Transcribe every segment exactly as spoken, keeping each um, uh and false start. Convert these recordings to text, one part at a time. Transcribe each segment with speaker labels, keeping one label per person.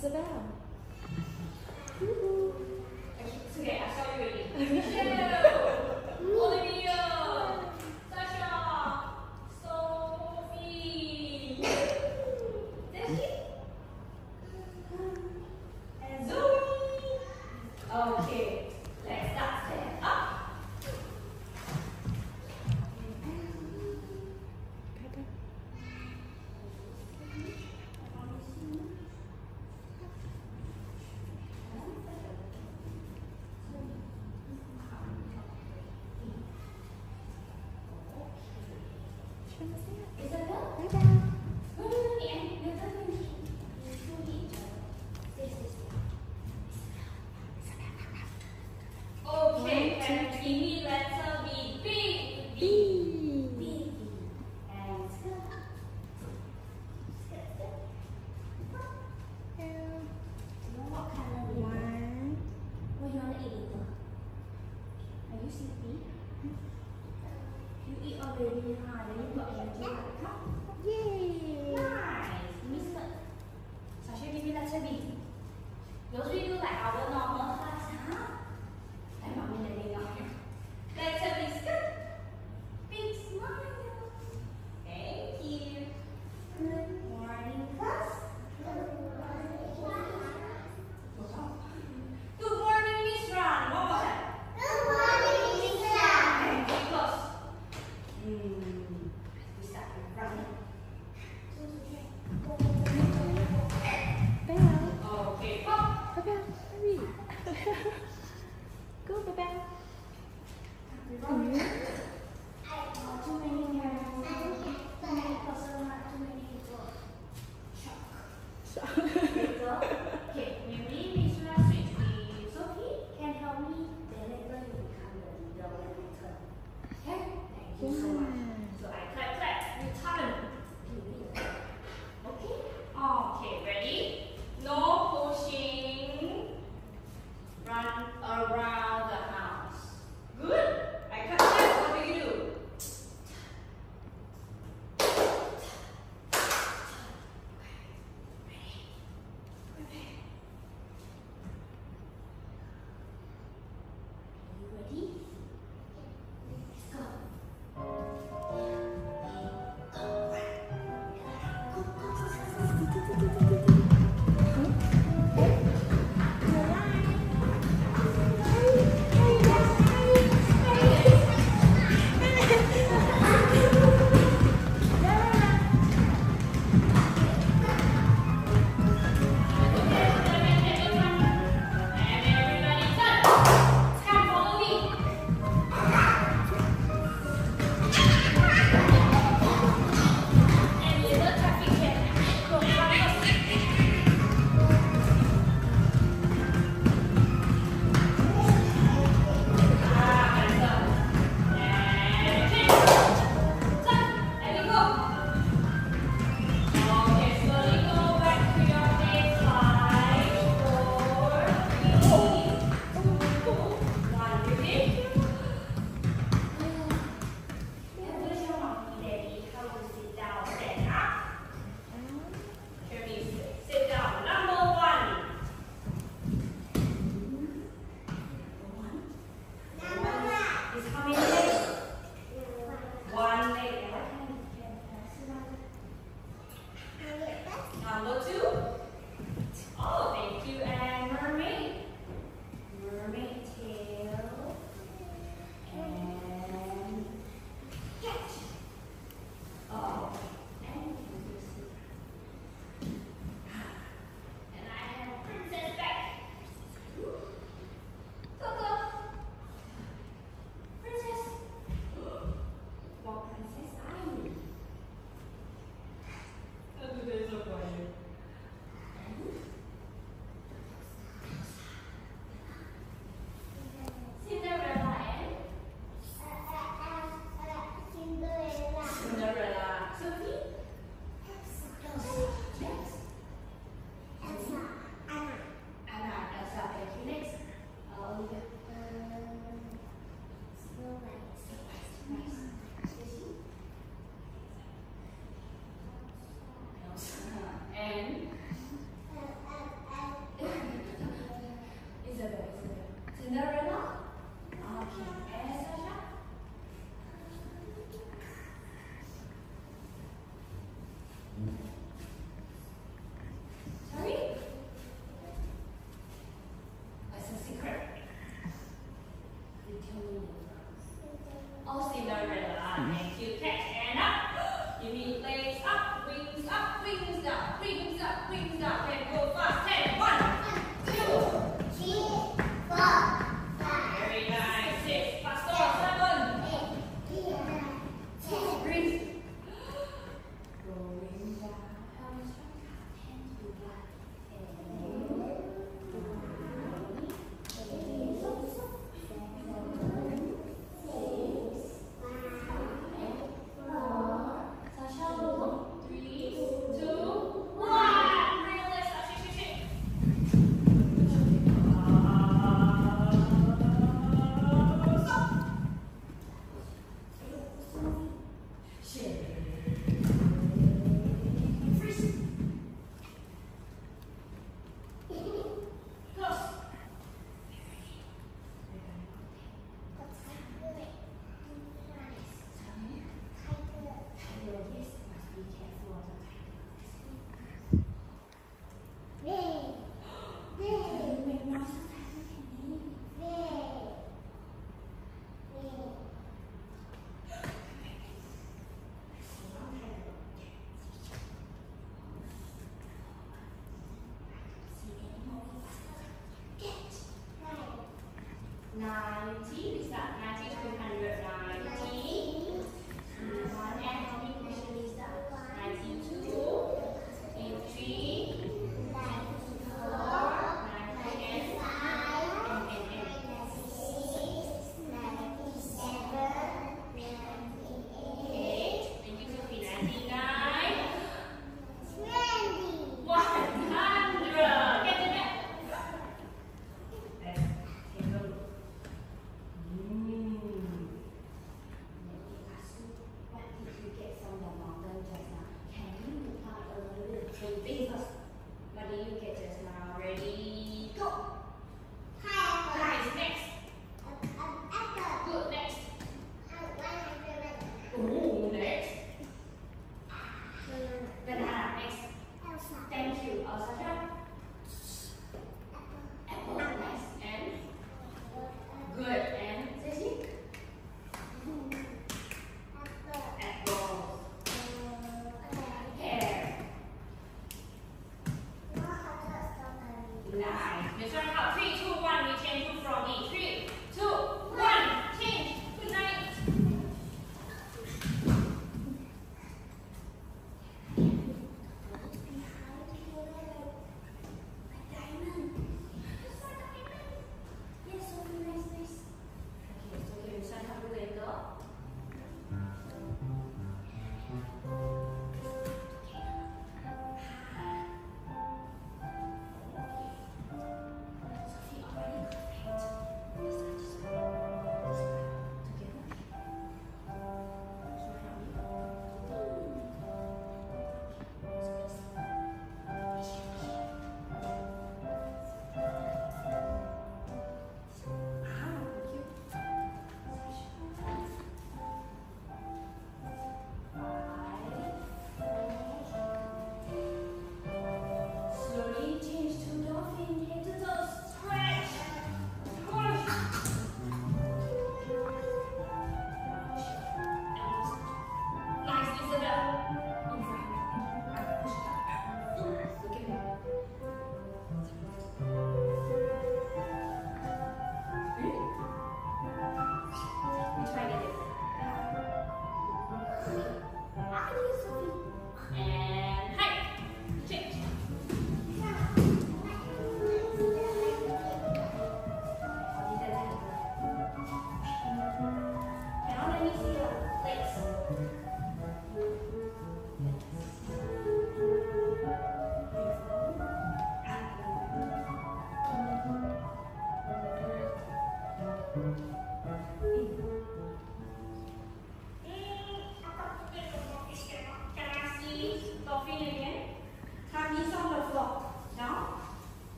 Speaker 1: Isabel.
Speaker 2: Okay, I saw you ready. Michelle, Olivia, Sasha, Sophie, Debbie, and Zoe. Okay, let's start. Stand up. Okay, can you give me letter B? B. B. B. And skirt. Skirt, skirt. Do you know what color we want? What do you want to eat later? Are you sleepy? You eat already, huh? Then you got energy at the cup? Yay! Nice! Give me skirt. Sasha, give me letter B. Those we do like our normal class, huh? I'm not letting out here. Letter B, skirt. Big smile. Thank you. Good morning, class. Good morning, Miss Ran. One more time. Good morning, Miss Ran. And very close. Hmm. We start with running. Okay, pop.
Speaker 1: Bebel, hurry. Go, Bebel.
Speaker 2: Not too many hands. Too many person, not too many people. Shock. Later. Okay, maybe Miss Ran switch with Sophie can help me. Then later you become the leader when I turn. Okay? Thank you so much. So I clap, clap. You turn. Okay? Okay, ready? No pushing. Run around the house. Good? I clap, clap. What do you do? Are you ready? Let's go. catch and up. Give me legs up, wings up, wings down, wings up, wings down. Ten, go fast. Ten, one, two, three, four, five. Very nice. Six, faster. Seven, eight, nine, ten. Breathe. Going down. Elbows from top. Hands to back. Three, two, one. Bring your legs up. Shake, shake,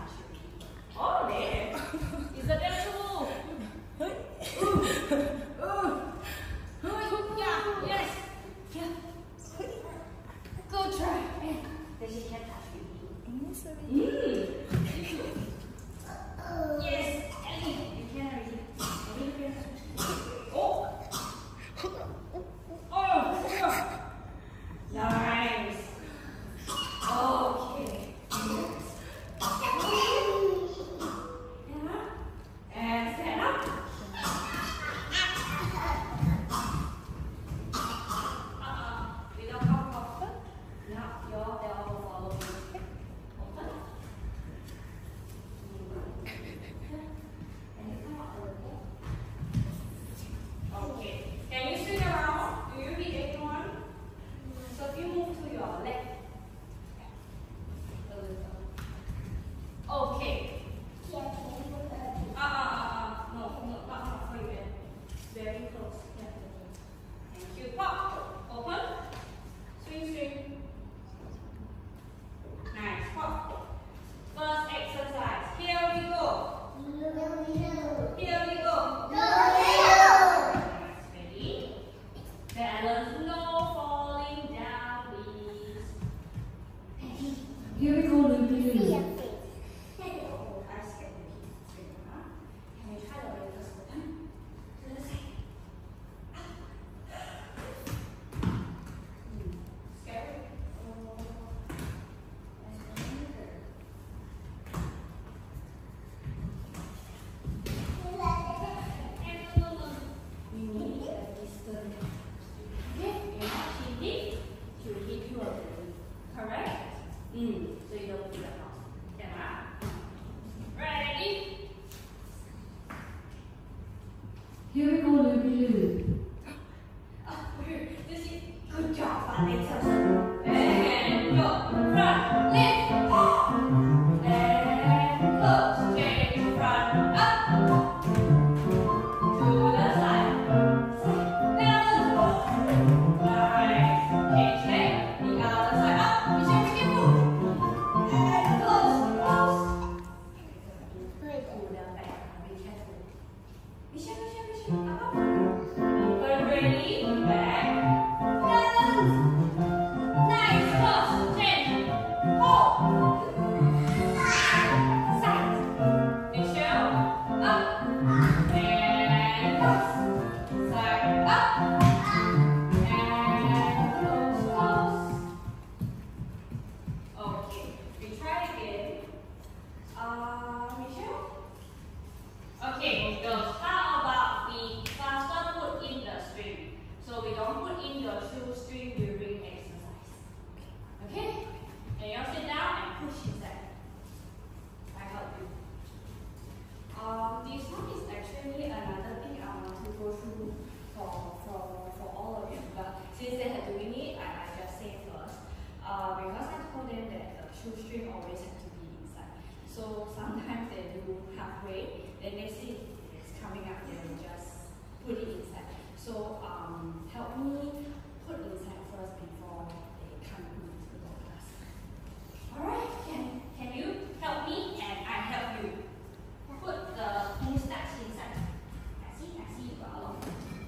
Speaker 2: touch your knee. Oh, there. Isabel too. Ooh. Ooh. Ooh. Yeah. Yes. Yeah. Good try. Then she can touch your knee. Mm. Yes. Ellie, you can already. Ellie, you can. Oh. Oh. Nice. Okay. And stand up. Uh-uh. Without come open. Now your elbow follow me. Open. And come up a little. Okay. Can you swing around? Do you need anyone? So if you move to your leg. A little. Okay. Uh, uh, uh, uh, no, no, not, not for you then. Very close. Yeah. Thank you. Pop. Open. Swing, swing. Nice. Pop. First exercise. Here we go. Here we go. Nice. Ready? Balance. No falling down, please. Here we go, Lucy. Mm, so you don't do that now. Camera. Ready? Here we go, Lucy. Oh, this is good job, Vanessa. And go. Front, lift. And close. Change front, up. To the side. Down. Nice. Change leg. The other side up. Okay, girls, how about we faster put in the string? So we don't put in your shoestring during exercise. Okay? And you sit down and push inside. I help you. Um, this one is actually another thing I want to go through for, for, for all of you. But since they are doing it, I, I just say first. Uh, because I told them that the shoestring always has to be inside. So sometimes they do halfway. Then they see it's coming up, they will just put it inside. So um, help me put inside first before they come into the class. Alright, can, can you help me and I help you? Put the mustache inside. I see, I see you got a lot.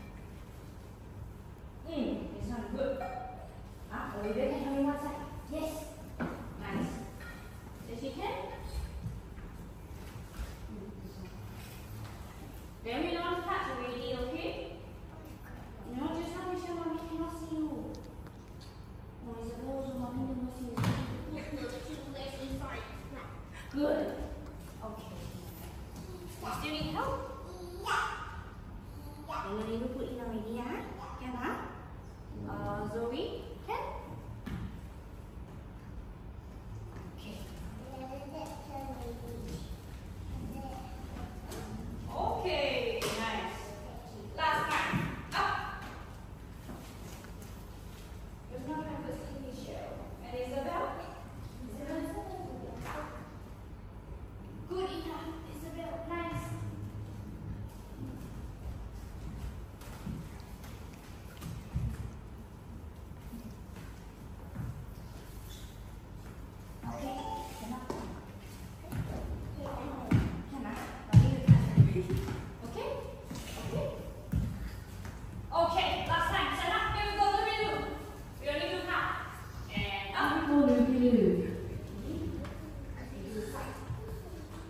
Speaker 2: Hmm, this one good. Ah, Olivia can help me one side. Yes. Nice. Yes, you can. Then we don't touch already, okay? No, just have Michelle, mommy cannot see you. No, Isabel, so mommy cannot see you. Good. Okay. You still need help? Yeah. And you need to put in already, yeah? Can I? Uh, Zoe, can? Okay. Okay, nice. Last time. Up. There's no time for skinny show. And Isabel? Isabel? Good enough. Isabel, nice. Okay, enough.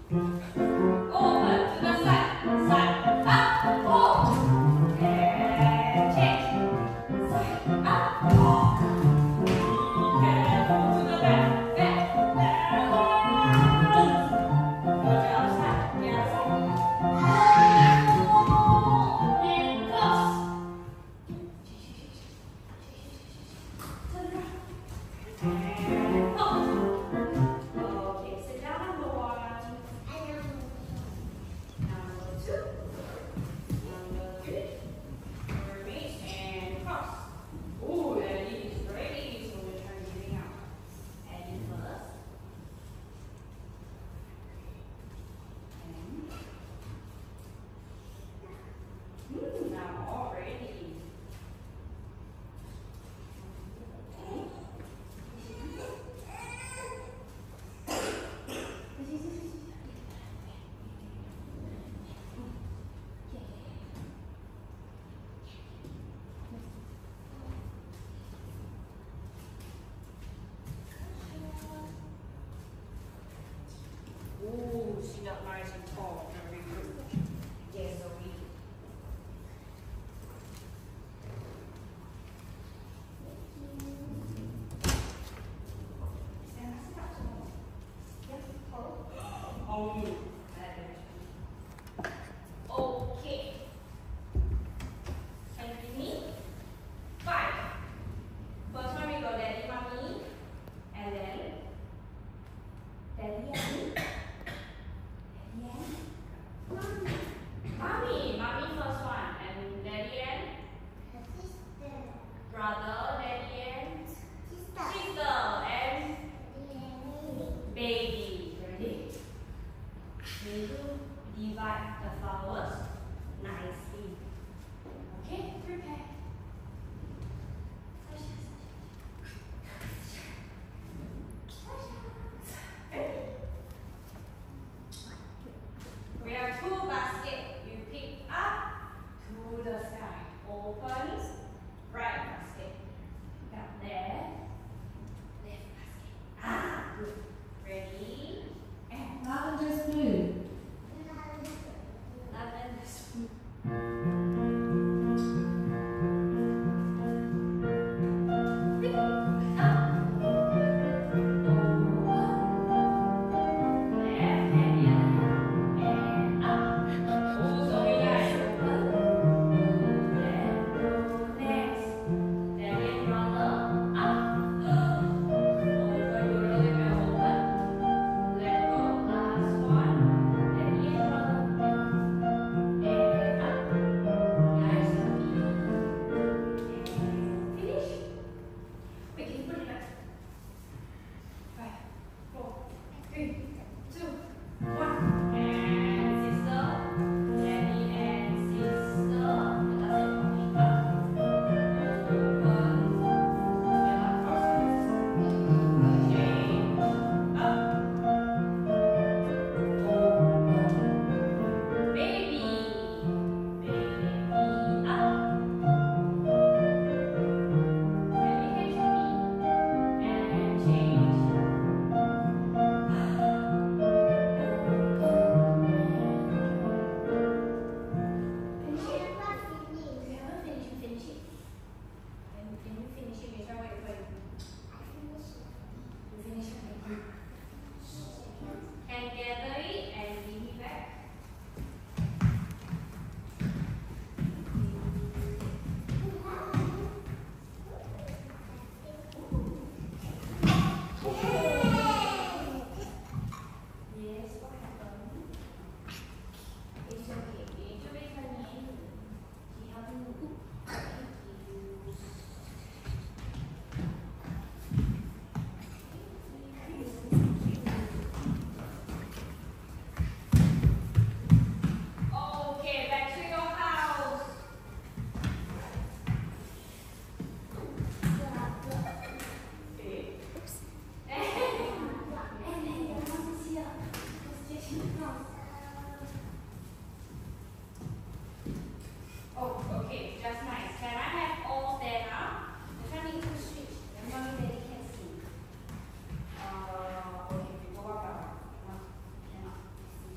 Speaker 2: Yes,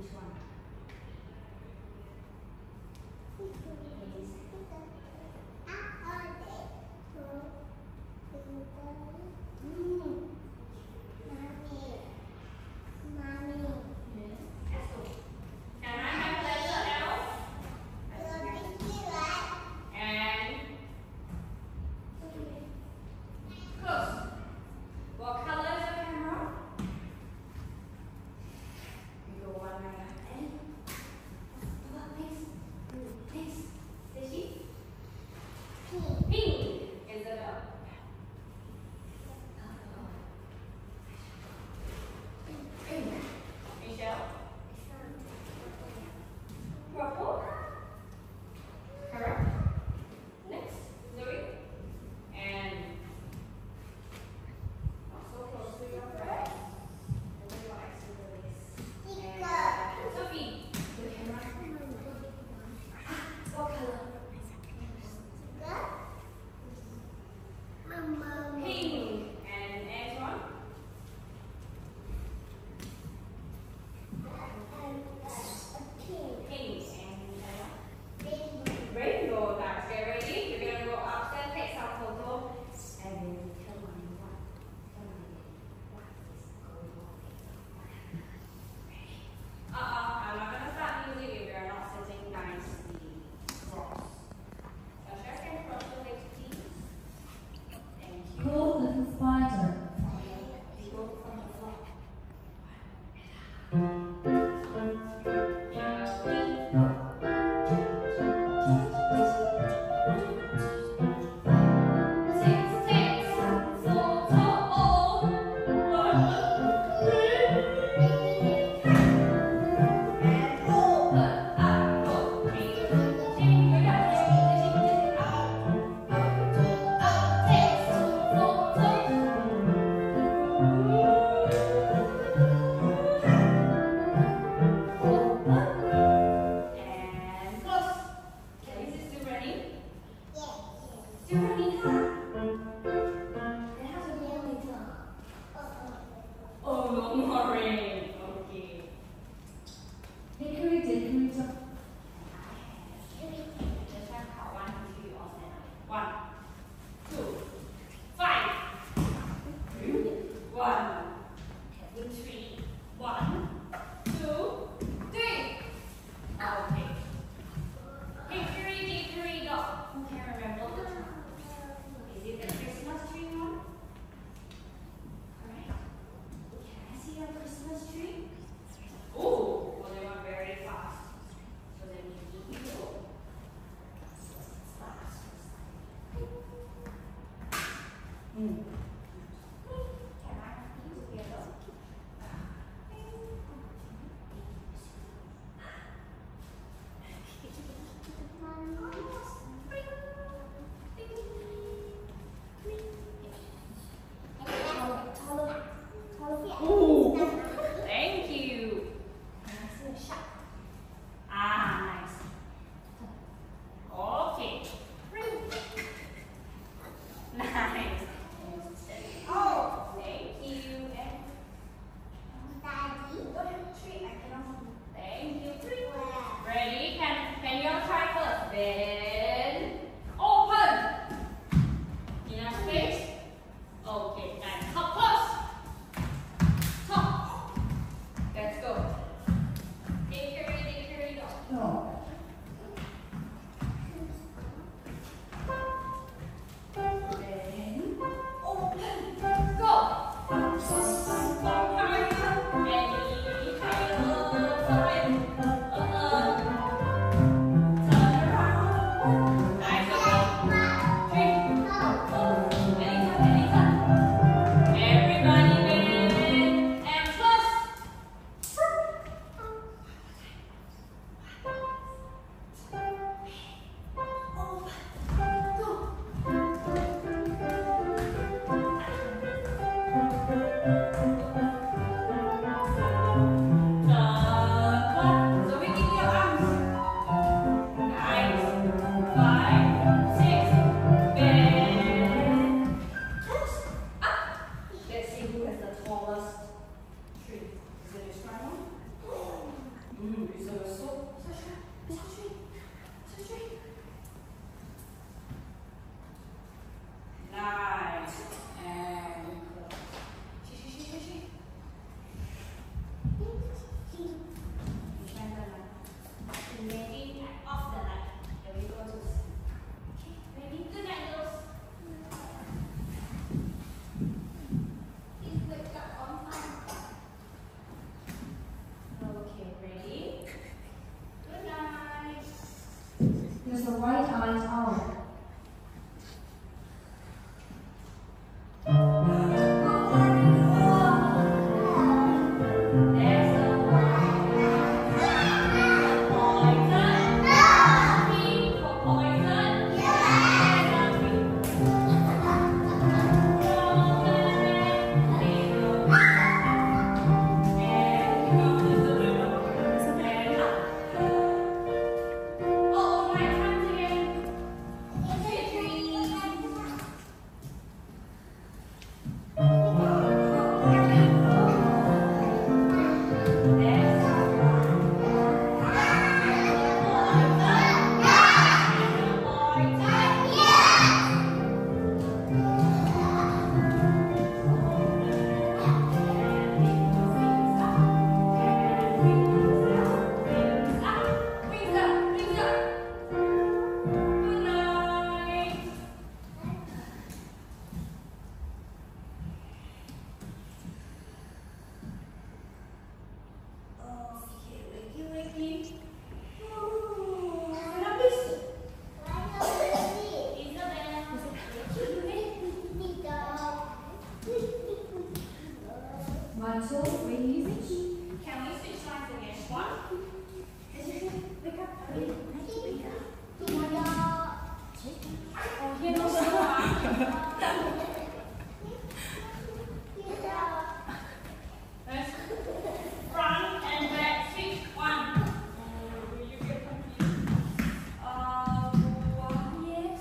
Speaker 2: Which one? There's a white eyes owl. One, two, three, switch. Can we switch sides again? One. Wake up. Oh, here goes the one. Let's front and back switch. One. Oh, you get confused. Uh, yes.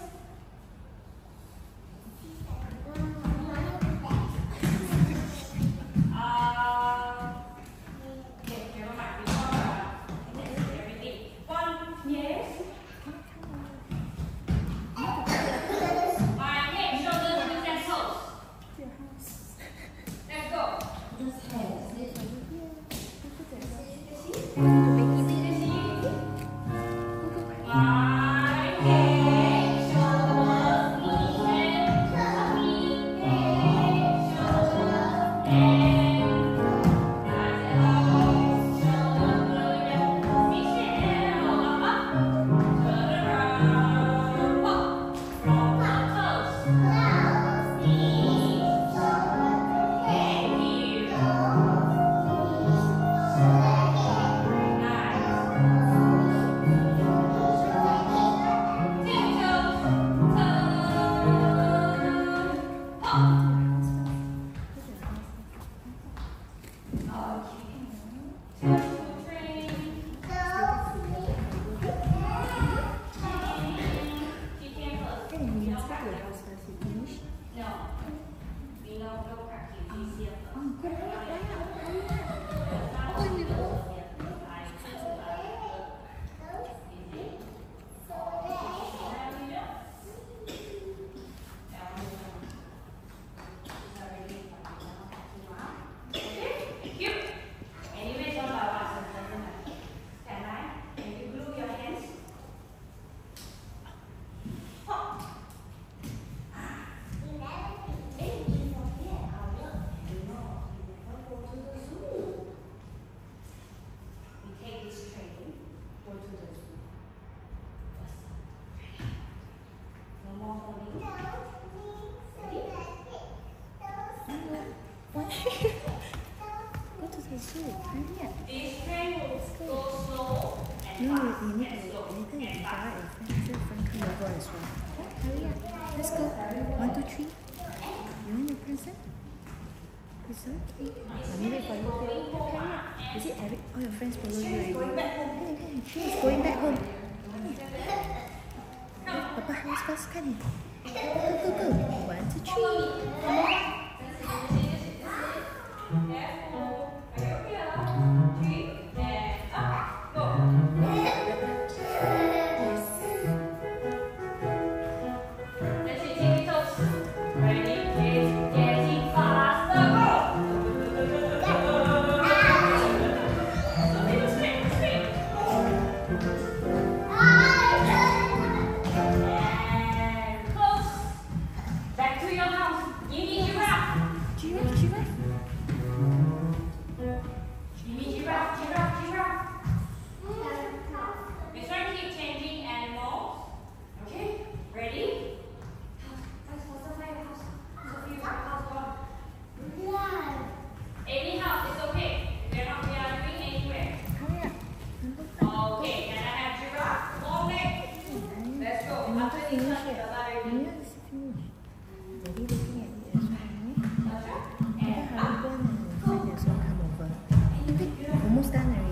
Speaker 1: Go to the zoo. Hurry up.
Speaker 2: This train will go slow and
Speaker 1: No,
Speaker 2: fast
Speaker 1: you need
Speaker 2: and
Speaker 1: to
Speaker 2: slow
Speaker 1: later you
Speaker 2: and
Speaker 1: can
Speaker 2: fast.
Speaker 1: gather your friends. Your friend come over as well. Okay, hurry up. Let's go. One, two, three. You want your present? It's okay. Let me wait for you. Hurry up. Is it Eric? All your friends follow you already. Going back home. Hey, hey, she is going back home. Papa house first, come here. Go, go, go, go. One, two, three. Come on.
Speaker 2: Back to your house. You need giraffe.
Speaker 1: Giraffe, giraffe. almost done already.